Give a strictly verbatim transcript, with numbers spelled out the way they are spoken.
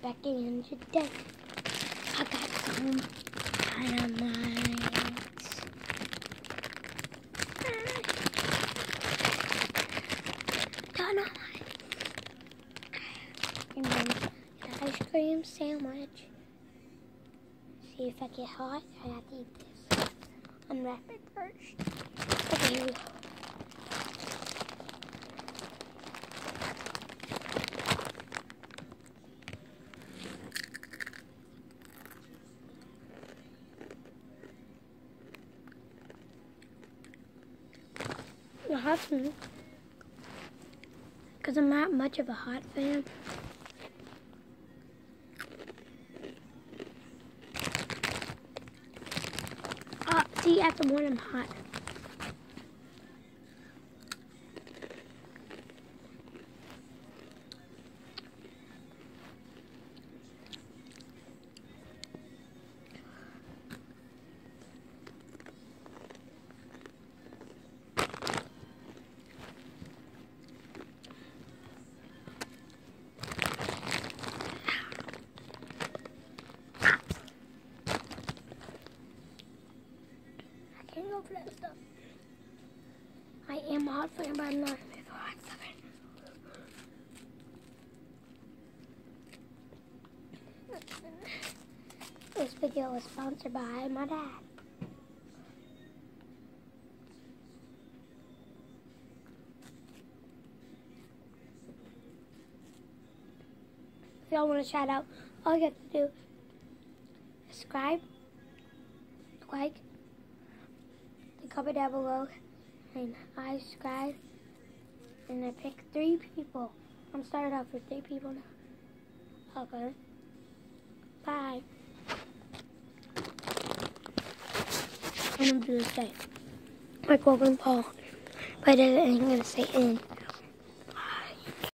back in today. I got some dynamite. Dynamite. And then the ice cream sandwich. See if I get hot. I have to eat this. Unwrap it first. Okay. I have to, because I'm not much of a hot fan. Uh, see, after one, I'm hot. Can't go for that stuff. I am a hot fan, but I'm not a big hot fan. This video was sponsored by my dad. If y'all want to shout out, all you have to do is subscribe, like, comment down below, and I subscribe, and I pick three people. I'm starting off with three people now. Okay. Bye. I'm gonna do this day. Like Logan Paul, but I ain't gonna say in.